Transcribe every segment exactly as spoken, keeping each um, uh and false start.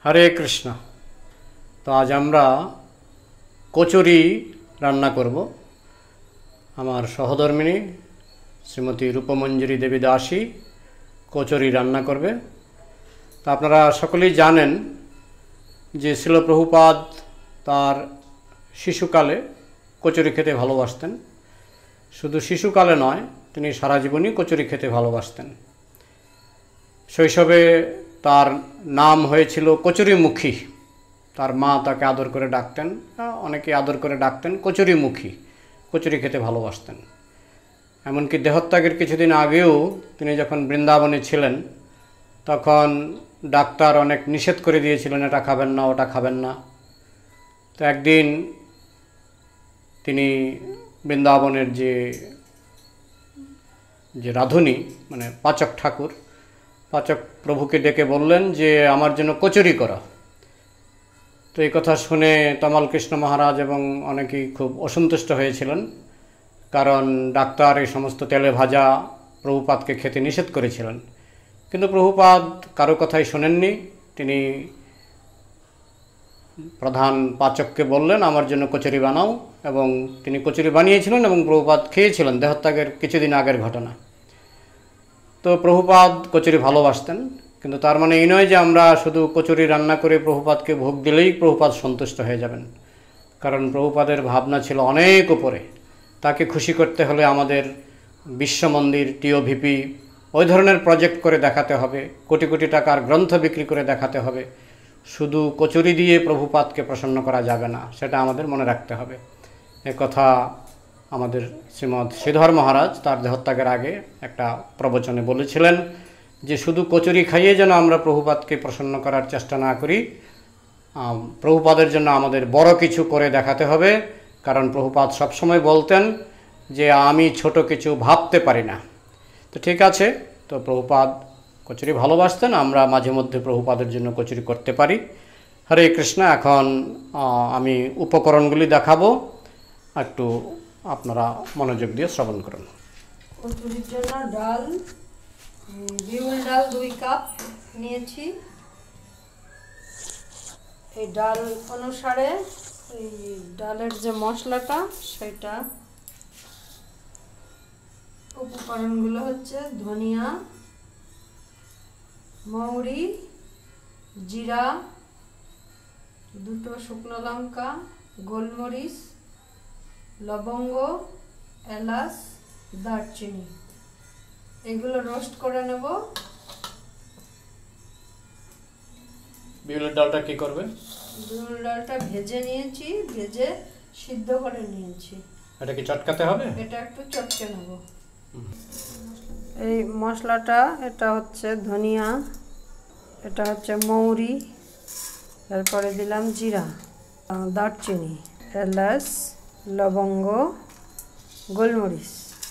हरे कृष्ण। तो आज আমরা কচুরি রান্না করব। আমার সহধর্মিণী শ্রীমতী রূপমঞ্জরি দেবী দাসী কচুরি রান্না করবে। তো আপনারা সকলেই জানেন যে শিল প্রভুপাদ তার শিশুকালে কচুরি খেতে ভালোবাসতেন। শুধু শিশুকালে নয়, তিনি সারা জীবনই কচুরি খেতে ভালোবাসতেন। শৈশবে তার নাম হয়েছিল কচুরিমুখী। তার মা তাকে আদর করে ডাকতেন, অনেকে আদর করে ডাকতেন কচুরিমুখী। কচুরি খেতে ভালোবাসতেন। এমনকি দেহত্যাগের কিছুদিন আগেও তিনি যখন বৃন্দাবনে ছিলেন তখন ডাক্তার অনেক নিষেধ করে দিয়েছিলেন, এটা খাবেন না, ওটা খাবেন না। তো একদিন তিনি বৃন্দাবনের যে যে রাধুনী মানে পাচক ঠাকুর, পাচক প্রভুকে ডেকে বললেন যে আমার জন্য কচুরি করা। তো এই কথা শুনে তমাল কৃষ্ণ মহারাজ এবং অনেকেই খুব অসন্তুষ্ট হয়েছিলেন, কারণ ডাক্তার এই সমস্ত তেলে ভাজা প্রভুপাদকে খেতে নিষেধ করেছিলেন। কিন্তু প্রভুপাদ কারো কথাই শোনেননি। তিনি প্রধান পাচককে বললেন আমার জন্য কচুরি বানাও, এবং তিনি কচুরি বানিয়েছিলেন এবং প্রভুপাদ খেয়েছিলেন। দেহত্যাগের কিছুদিন আগের ঘটনা। তো প্রভুপাদ কচুরি ভালোবাসতেন, কিন্তু তার মানে এই নয় যে আমরা শুধু কচুরি রান্না করে প্রভুপাদকে ভোগ দিলেই প্রভুপাদ সন্তুষ্ট হয়ে যাবেন। কারণ প্রভুপাদের ভাবনা ছিল অনেক উপরে। তাকে খুশি করতে হলে আমাদের বিশ্ব মন্দির, টিওভিপি ওই ধরনের প্রজেক্ট করে দেখাতে হবে, কোটি কোটি টাকার গ্রন্থ বিক্রি করে দেখাতে হবে। শুধু কচুরি দিয়ে প্রভুপাদকে প্রসন্ন করা যাবে না, সেটা আমাদের মনে রাখতে হবে। এ কথা আমাদের শ্রীমৎ শ্রীধর মহারাজ তার দেহত্যাগের আগে একটা প্রবচনে বলেছিলেন যে শুধু কচুরি খাইয়ে যেন আমরা প্রভুপাদকে প্রসন্ন করার চেষ্টা না করি। প্রভুপাদের জন্য আমাদের বড় কিছু করে দেখাতে হবে। কারণ প্রভুপাদ সবসময় বলতেন যে আমি ছোট কিছু ভাবতে পারি না। তো ঠিক আছে, তো প্রভুপাদ কচুরি ভালোবাসতেন, আমরা মাঝে মধ্যে প্রভুপাদের জন্য কচুরি করতে পারি। হরে কৃষ্ণ। এখন আমি উপকরণগুলি দেখাবো, একটু আপনারা মনোযোগ দিয়ে শ্রবণ করুন। কচুরির জন্য ডাল, বিউল ডাল দুই কাপ নিয়েছি। এই ডাল অনুসারে এই ডালের যে মশলাটা সেটা, উপকরণগুলো হচ্ছে ধনিয়া, মৌরি, জিরা, দুটো শুকনো লঙ্কা, গোলমরিচ, লবঙ্গ, এলাচ, দারচিনি। এগুলো রোস্ট করে নেব। বিউলের ডালটা কি করবে? বিউল ডালটা ভেজে নিয়েছি, ভেজে সিদ্ধ করে নিয়েছি। এটা কি চটকাতে হবে? এটা একটু চটকে নেব। এই মশলাটা, এটা হচ্ছে ধনিয়া, এটা হচ্ছে মৌরি, তারপরে দিলাম জিরা, দারচিনি, এলাচ, লবঙ্গ, গোলমরিচ।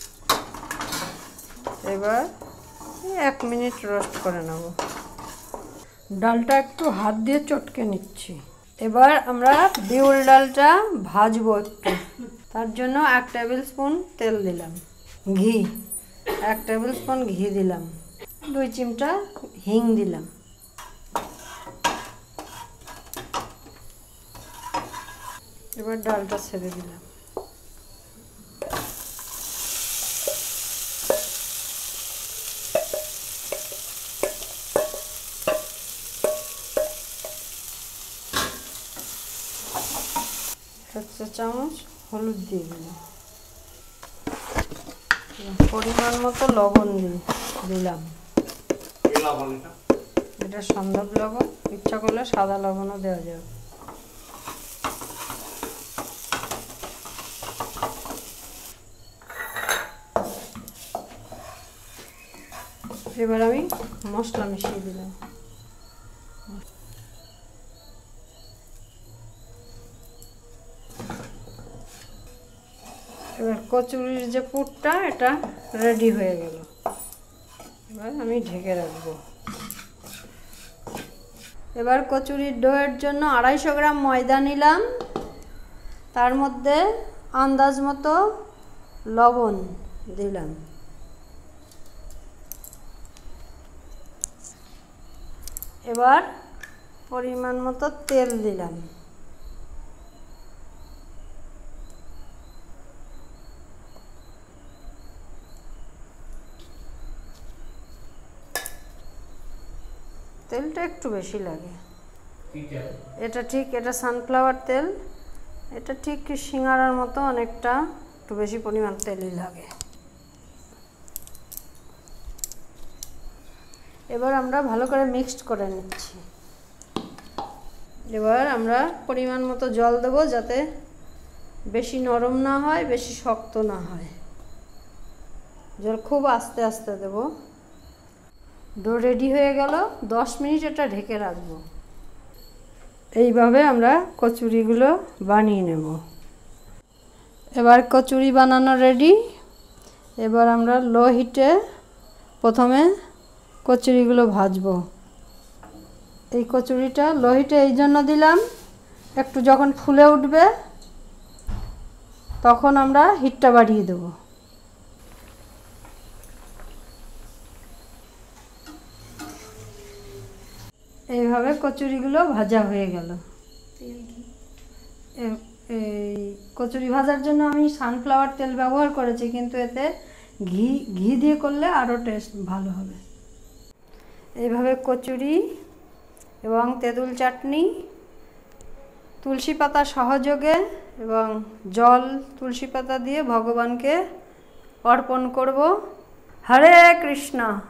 এবার এক মিনিট রোস্ট করে নেব। ডালটা একটু হাত দিয়ে চটকে নিচ্ছি। এবার আমরা বিউল ডালটা ভাজবো একটু। তার জন্য এক টেবিল স্পুন তেল দিলাম, ঘি এক টেবিল স্পুন ঘি দিলাম, দুই চিমটা হিং দিলাম। এবার ডালটা ছেড়ে দিলাম। এক চা চামচ হলুদ দিয়ে দিলাম, পরিমাণ মতো লবণ দিয়ে দিলাম। এটা সন্দেব লবণ, ইচ্ছা করলে সাদা লবণও দেওয়া যাবে। এবার আমি মশলা মিশিয়ে দিলাম। এবার কচুরির যে পুরটা, এটা রেডি হয়ে গেল। এবার আমি ঢেকে রাখবো। এবার কচুরির ডোয়ের জন্য আড়াইশো গ্রাম ময়দা নিলাম, তার মধ্যে আন্দাজ মতো লবণ দিলাম। এবার পরিমাণ মতো তেল দিলাম। তেলটা একটু বেশি লাগে। এটা ঠিক, এটা সানফ্লাওয়ার তেল। এটা ঠিক সিঙ্গারার মতো অনেকটা একটু বেশি পরিমাণ তেলই লাগে। এবার আমরা ভালো করে মিক্সড করে নিচ্ছি। এবার আমরা পরিমাণ মতো জল দেব, যাতে বেশি নরম না হয়, বেশি শক্ত না হয়। জল খুব আস্তে আস্তে দেব। ডো রেডি হয়ে গেল। দশ মিনিট এটা ঢেকে রাখবো। এইভাবে আমরা কচুরিগুলো বানিয়ে নেব। এবার কচুরি বানানো রেডি। এবার আমরা লো হিটে প্রথমে কচুরিগুলো ভাজবো। এই কচুরিটা লো হিটে এই জন্য দিলাম, একটু যখন ফুলে উঠবে তখন আমরা হিটটা বাড়িয়ে দেব। এইভাবে কচুরিগুলো ভাজা হয়ে গেল। এই কচুরি ভাজার জন্য আমি সানফ্লাওয়ার তেল ব্যবহার করেছি, কিন্তু এতে ঘি ঘি দিয়ে করলে আরও টেস্ট ভালো হবে। এইভাবে কচুরি এবং তেঁতুল চাটনি তুলসী পাতা সহযোগে এবং জল তুলসী পাতা দিয়ে ভগবানকে অর্পণ করব। হরে কৃষ্ণ।